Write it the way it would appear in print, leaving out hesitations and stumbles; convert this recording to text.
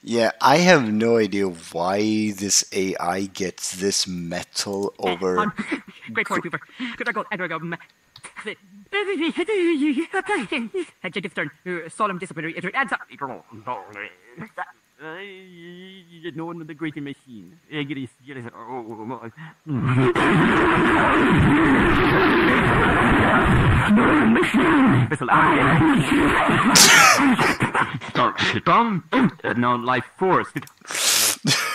Yeah, I have no idea why this AI gets this metal over. Great point, Cooper. Could I go? Adjective turn. Solemn disciplinary. Adds up. No one with the great machine. No life force.